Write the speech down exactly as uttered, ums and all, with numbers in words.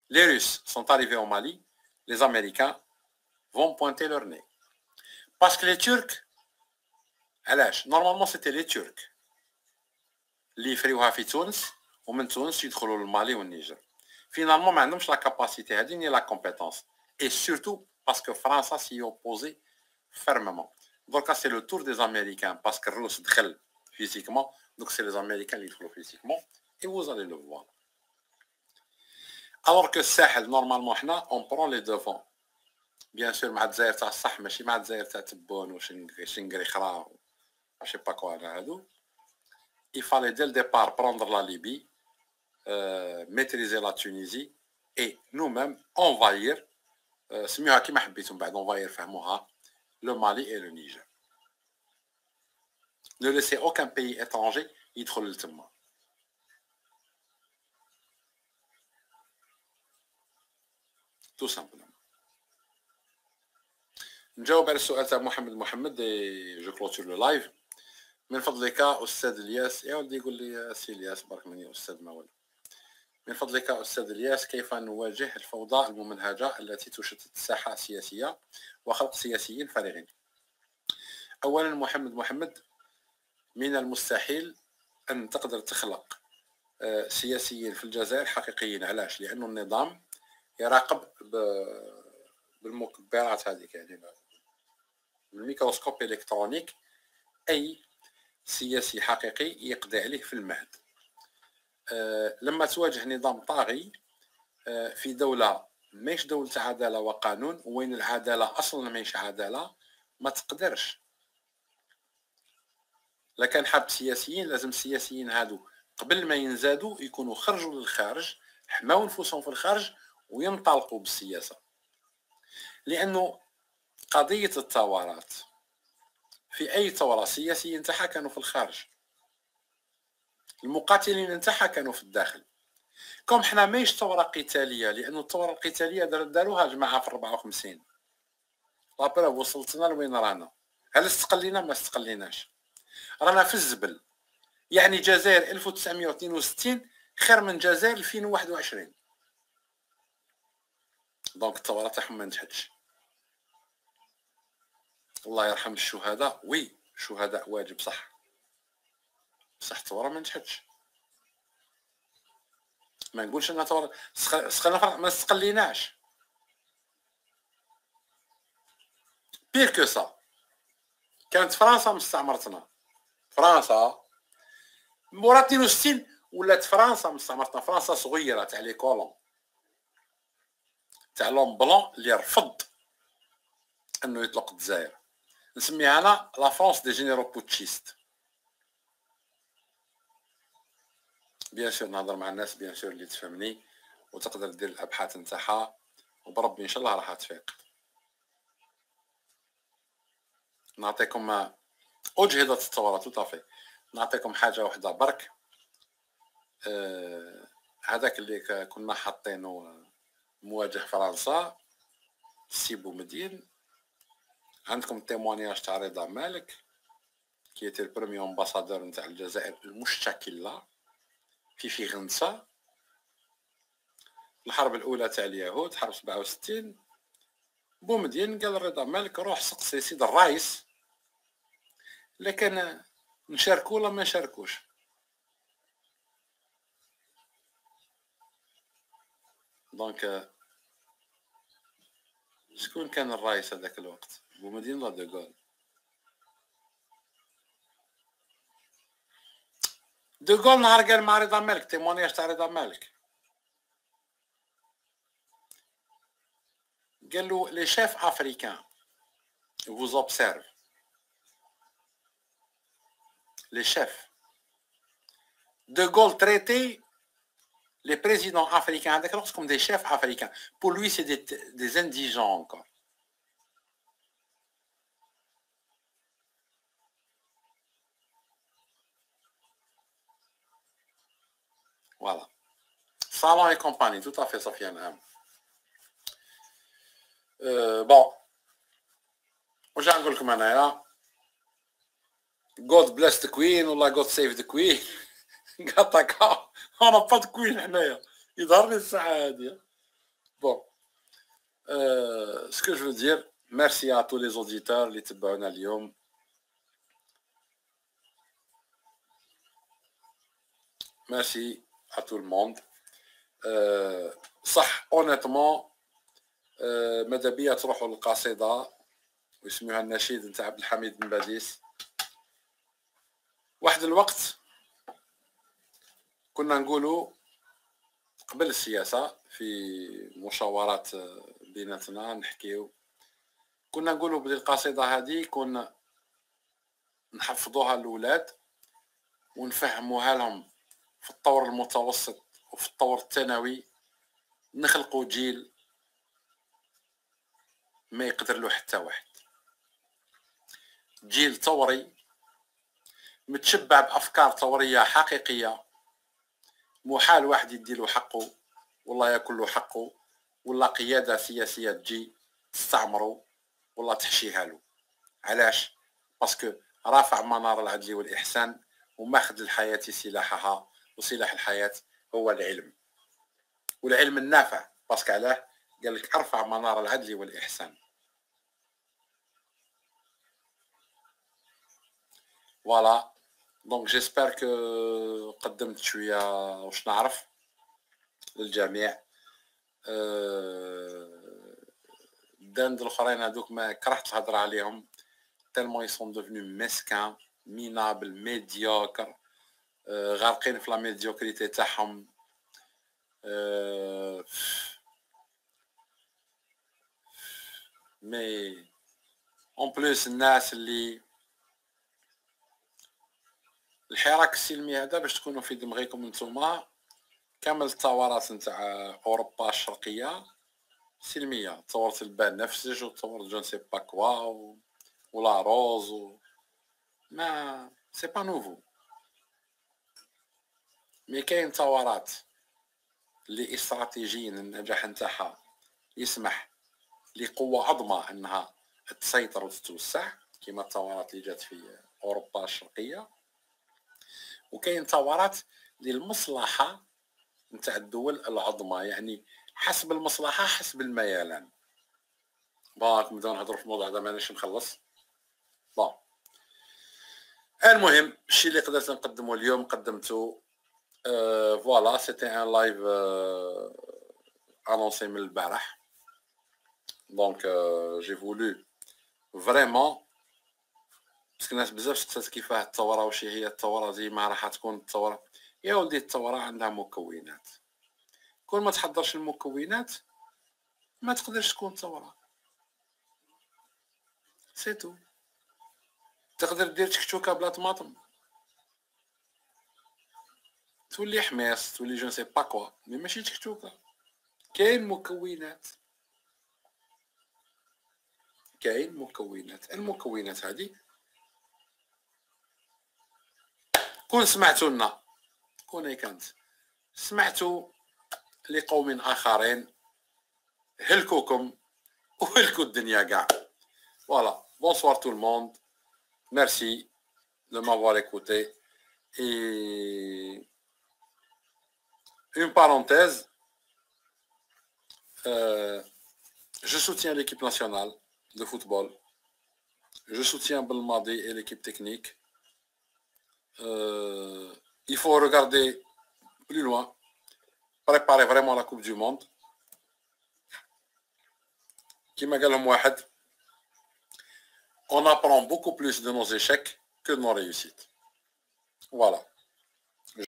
les Russes sont arrivés au Mali, les Américains vont pointer leur nez. Parce que les Turcs, علاش normalement c'était les Turcs اللي يفريوها في تونس ومن تونس يدخلوا للمالي والنيجر. Finalement ما عندهمش لا كاباسيتي هذه ني لا كومبيتونس et surtout parce que فرنسا s'y opposait fermement. Donc c'est le tour des Américains parce que الروس دخل physiquement, donc c'est les Américains qui يدخلوا physiquement et vous allez le voir. Alors que الساحل normalement حنا on prend les devants. Bien sûr مع الجزائر تاع الصح ماشي مع الجزائر تاع تبون وشنغري شنغري خرا je sais pas quoi على هادو. Il fallait dès le départ prendre la Libye, euh, maîtriser la Tunisie et nous-mêmes envahir سميوها كيما حبيتم بعد envahir فهموها le Mali et le Niger. Ne laissez aucun pays étranger يدخل لتما. Tout simplement. نجاوب على السؤال تاع محمد محمد et je clôture le live. من فضلك أستاذ الياس، يا ولدي يقول لي سي الياس بارك مني أستاذ ما والو. من فضلك أستاذ الياس، كيف نواجه الفوضى الممنهجة التي تشتت الساحة السياسية وخلق سياسيين فارغين؟ أولا محمد محمد، من المستحيل أن تقدر تخلق سياسيين في الجزائر حقيقيين. علاش؟ لأنه النظام يراقب بالمكبرات هذيك، يعني بالميكروسكوب إلكترونيك أي سياسي حقيقي يقضي عليه في المهد. أه لما تواجه نظام طاغي أه في دولة ماهيش دولة عدالة وقانون، وين العدالة أصلا ماهيش عدالة، ما تقدرش. لكن حاب سياسيين، لازم السياسيين هادو قبل ما ينزادوا يكونوا خرجوا للخارج، حماو نفوسهم في الخارج وينطلقوا بالسياسة. لأنه قضية الثورات في أي ثورة سياسيين نتاعها كانوا في الخارج، المقاتلين نتاعها كانوا في الداخل. كم حنا ماهيش ثورة قتالية، لأنه الثورة القتالية داروها جماعة في أربعة وخمسين، لابرا وصلتنا لوين رانا. هل استقلينا؟ ما استقليناش، رانا في الزبل. يعني جزائر ألف وتسعمائة واثنين وستين خير من جزائر ألفين وواحد وعشرين. دونك الثورة تاعهم ما نجحتش. الله يرحم الشهداء، وي شهداء واجب صح، بصح الثورة ما نجحتش. ما نقولش انها ثورة سخلنا، ما استقليناش. بير كو سا، كانت فرنسا مستعمرتنا. فرنسا مورا اثنين وستين ولات فرنسا مستعمرتنا. فرنسا صغيرة تاع لي كولون تاع لون بلون اللي رفض انه يطلق الجزائر. نسميها انا لا فرانس دي جينيرو بوتشيست. بيان سور نهضر مع الناس بيان سور اللي تفهمني وتقدر دير الابحاث نتاعها، وبربي ان شاء الله راح تفيق. نعطيكم اجهضة الثورة توطافي. نعطيكم حاجة واحدة برك. آه هذاك اللي كنا حاطينه مواجه فرنسا سي بومدين. عندكم تيموانياج تاع رضا مالك كي تي البروميي امباسادور نتاع الجزائر المشتكلة في فرنسا. الحرب الاولى تاع اليهود حرب سبعة وستين. بومدين قال رضا مالك روح سقسي سيد الرئيس لكن نشاركو ولا ما نشاركوش. دونك شكون كان الرئيس هذاك الوقت؟ بومدين ولا دوغول؟ دوغول نهار قال مع رضا مالك تيمونياج تاع رضا مالك قال له لي شيف افريكان vous observe les chefs. De Gaulle traitait les présidents africains comme des chefs africains. Pour lui, c'est des, des indigents encore. Voilà. Salon et compagnie, tout à fait, Sofiane. Euh, bon. وش نقول لكم انايا؟ God bless the queen ولا God save the queen. قطعك انا با queen هنايا يظهر لي الساعه هذه. Bon, euh, ce que je veux dire, merci à tous les auditeurs اللي تبعونا اليوم. Merci à tout le monde. Euh, صح honnêtement euh, ماذا بيا تروحوا للقصيدة ويسموها النشيد نتاع عبد الحميد بن باديس. واحد الوقت كنا نقولوا قبل السياسة في مشاورات بيناتنا نحكيو، كنا نقولوا بلي القصيدة هذه كنا نحفظوها للولاد ونفهموها لهم في الطور المتوسط وفي الطور الثانوي، نخلقوا جيل ما يقدر له حتى واحد، جيل ثوري متشبع بافكار ثوريه حقيقيه، محال واحد يديله حقه والله ياكل له حقه، ولا قياده سياسيه تجي تستعمره والله تحشيها له. علاش؟ باسكو رافع منار العدل والاحسان وماخذ الحياه سلاحها، وسلاح الحياه هو العلم، والعلم النافع. باسكو علاه؟ قال لك ارفع منار العدل والاحسان. فوالا دونك جيسبر كو قدمت شويه واش نعرف للجميع. الدند الاخرين هذوك ما كرهت الهضره عليهم، تالمون يسون دوفنو مسكان مينابل ميديوكر، غارقين في لا ميديوكريتي تاعهم. مي اون بلوس الناس اللي الحراك السلمي هذا باش تكونوا في دماغكم نتوما، كامل الثورات نتاع اوروبا الشرقيه سلميه، ثوره البان نفسج وثوره جون سي با كوا ولا روز و... ما سي با نوفو. مي كاين ثورات اللي استراتيجيا النجاح نتاعها يسمح لقوة عظمى انها تسيطر وتتوسع، كما الثورات اللي جات في اوروبا الشرقيه، وكاين ثورات للمصلحه نتاع الدول العظمى، يعني حسب المصلحه حسب الميلان. باك نبداو نهضروا في الموضوع هذا مانيش مخلص. بون المهم الشيء اللي قدرت نقدمه اليوم قدمته. أه فوالا سيتي ان لايف انونسي من البارح، دونك جي فولو فريمون باسكو الناس بزاف سقسات كيفاه الثوره، واش هي الثوره، زي ما راح تكون الثوره. يا ولدي الثوره عندها مكونات، كون ما تحضرش المكونات ما تقدرش تكون ثوره، سيتو. تقدر دير تكتوكه بلا طماطم تولي حماص، تولي جو سي با كوا، مي ماشي تكتوكه. كاين مكونات، كاين مكونات. المكونات هذه كون سمعتوا لنا، كون كانت سمعتوا لقوم اخرين هلكوكم وهلكوا الدنيا كاع. فوالا بونسوار تو الموند، ميرسي de m'avoir écouté. Et une parenthèse, euh, je soutiens l'équipe nationale de football, je soutiens Belmadi et l'équipe technique. Euh, il faut regarder plus loin, préparer vraiment la Coupe du Monde. كما قال لهم واحد، on apprend beaucoup plus de nos échecs que de nos réussites. Voilà.